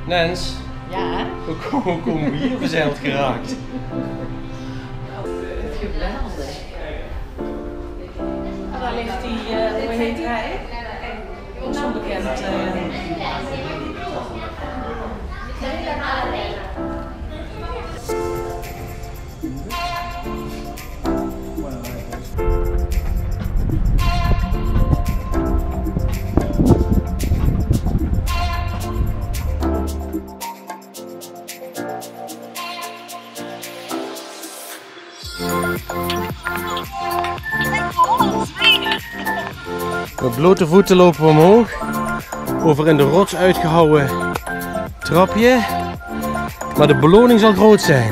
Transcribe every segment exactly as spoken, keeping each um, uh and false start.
Nens? Ja? Hoe, hoe komen we hier verzeild geraakt? Geweldig. En daar ligt die, uh, hoe heet hij? Zo'n bekend. Uh... Met blote voeten lopen we omhoog, over in de rots uitgehouwen trapje, maar de beloning zal groot zijn.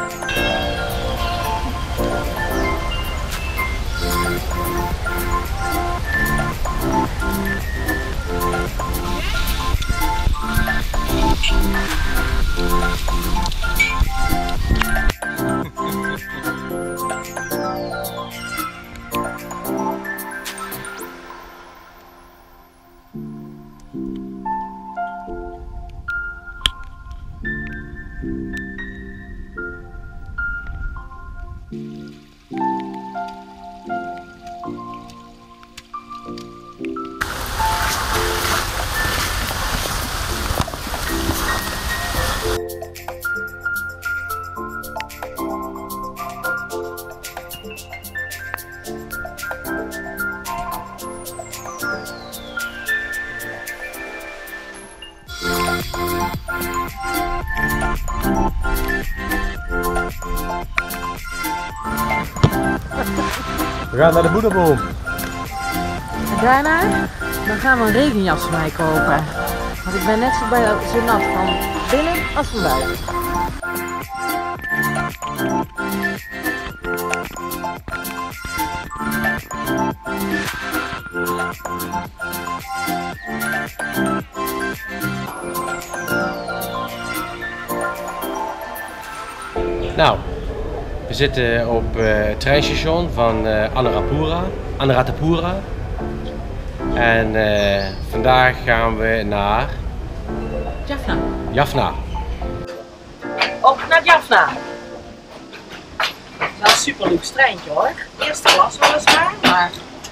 We gaan naar de Boeddhaboom. En daarna dan gaan we een regenjas voor mij kopen. Want ik ben net zo, bij, zo nat van binnen als van buiten. Nou, we zitten op uh, het treinstation van uh, Anuradhapura. Anuradhapura. En uh, vandaag gaan we naar Jaffna. Jaffna. Op naar Jaffna. Dat is een super luxe treintje hoor. Eerste klas weliswaar, maar...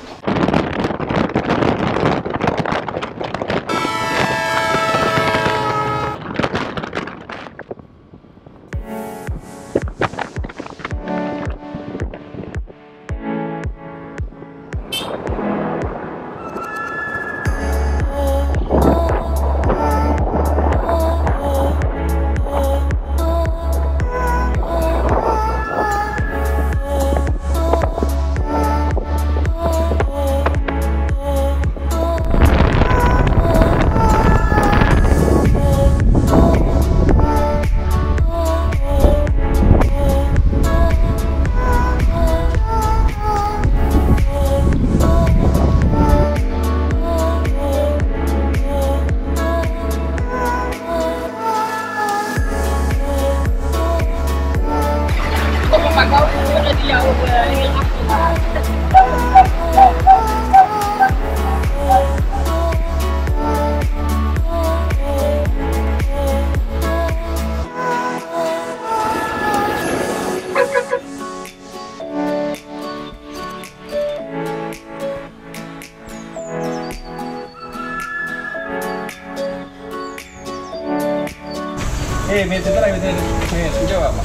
Eh, mientras tanto, mientras tanto, ya vamos.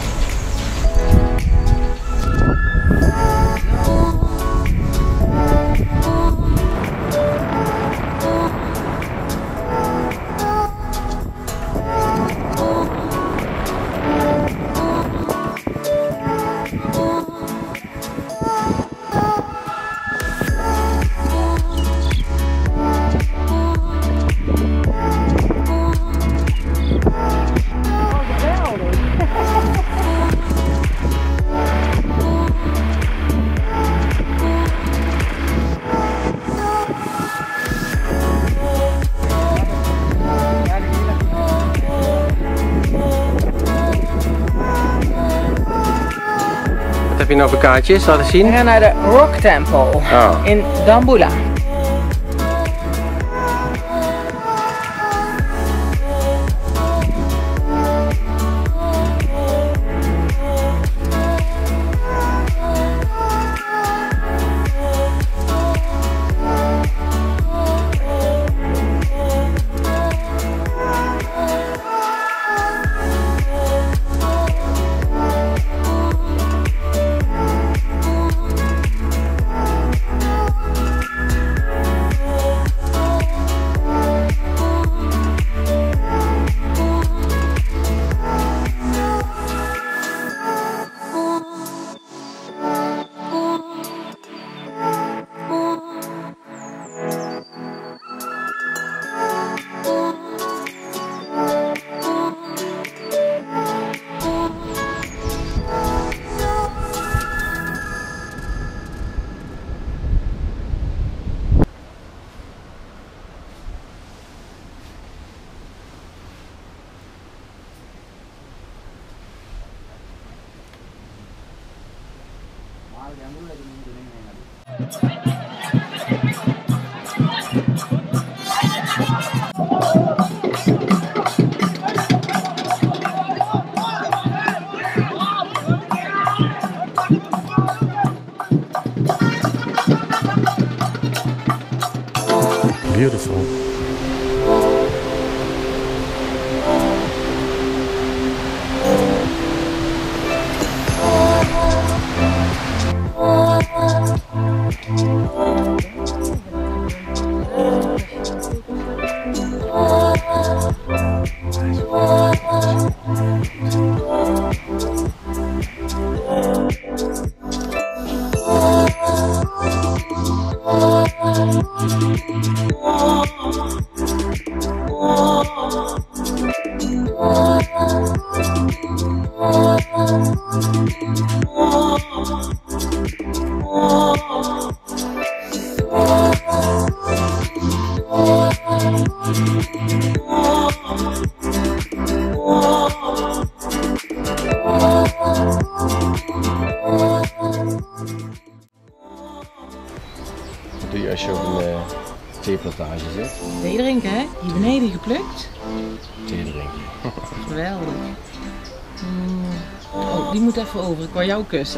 Wat heb je nou voor kaartjes? Laten zien. We gaan naar de Rock Temple oh. in Dambulla. Beautiful. Wat doe je als je op een uh, theeplantage zit? Thee drinken, hè? Hier beneden geplukt. Thee drinken. Geweldig. Mm. Oh, die moet even over. Ik wou jou kussen.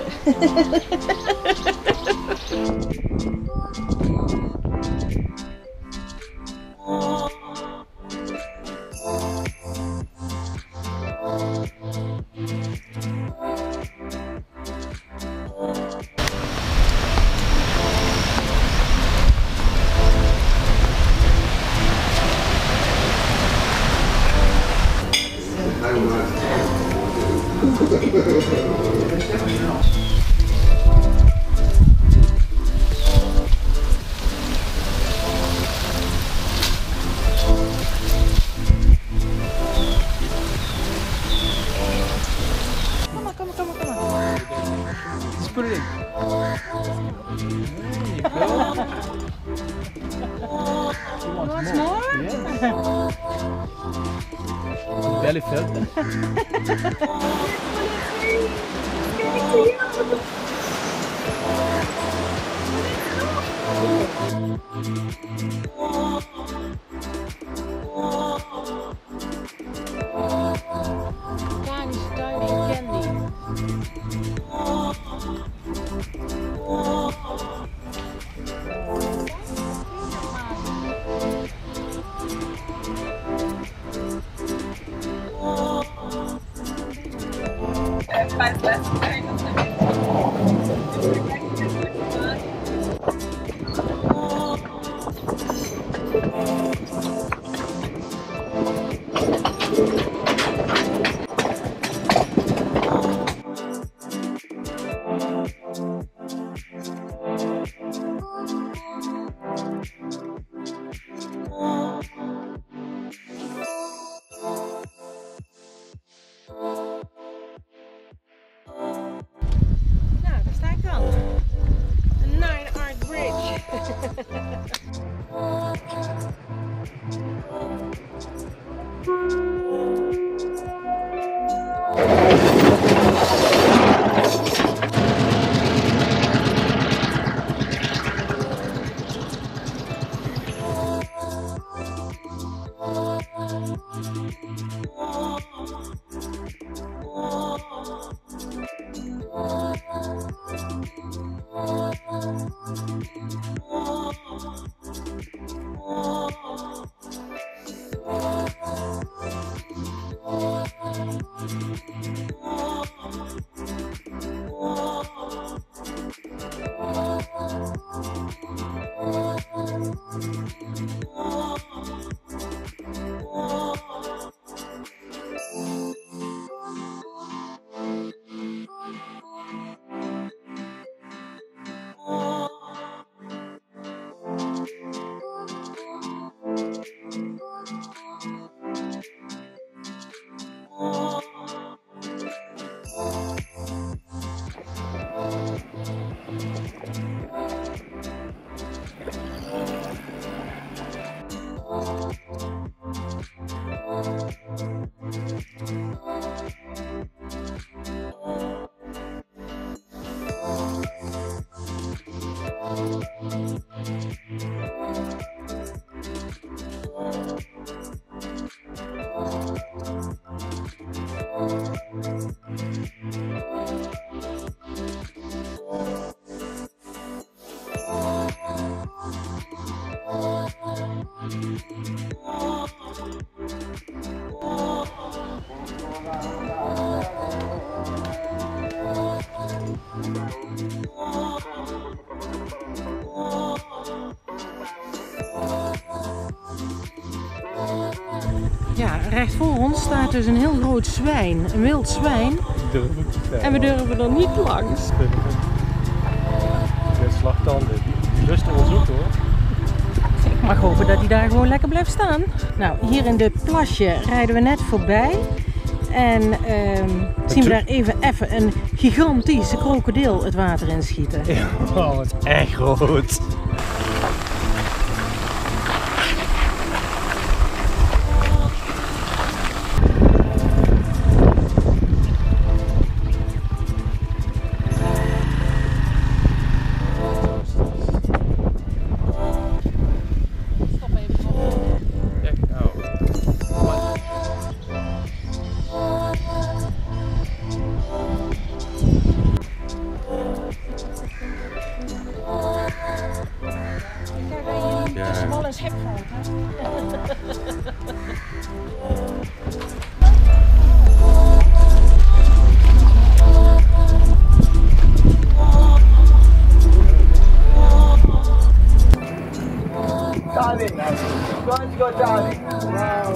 Kom maar, kom maar, kom maar, kom maar. Just put it in. There you go. She wants Wants more? more? Yes. Belly felt. Tiny, tiny candy. Nou, daar sta ik dan. De Nine Art Bridge. Oh. Ja, recht voor ons staat dus een heel groot zwijn, een wild zwijn. En we durven er niet langs. Met slagtanden, die lusten ons ook hoor. Ik mag hopen dat hij daar gewoon lekker blijft staan. Nou, hier in dit plasje rijden we net voorbij. En ehm, zien we daar even, even een gigantische krokodil het water in schieten. Ja, oh, het is echt groot. Wel een schip fout, Diving, going to go diving. Wow,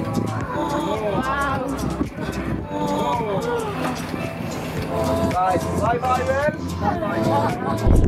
wow. Nice. Bye bye, man. Bye bye.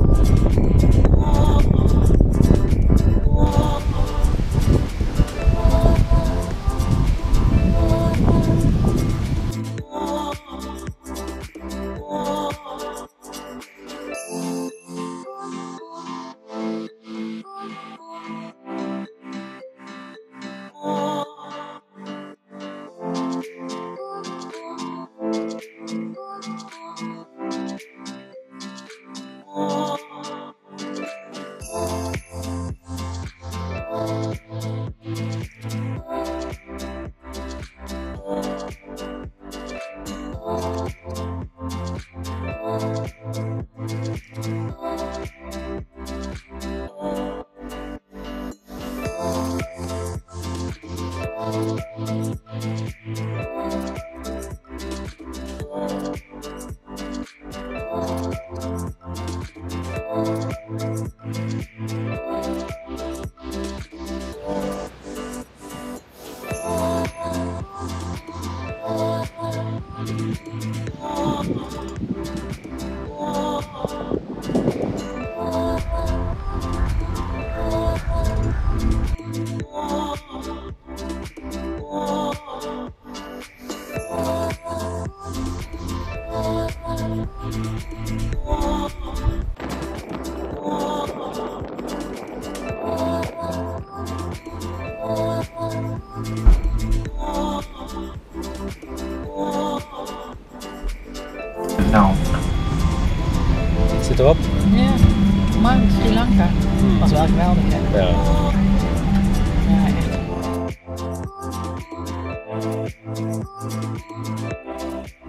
Nou. Het zit erop. Ja, maar Sri Lanka. Dat was wel geweldig, hè? Ja. Ja, echt.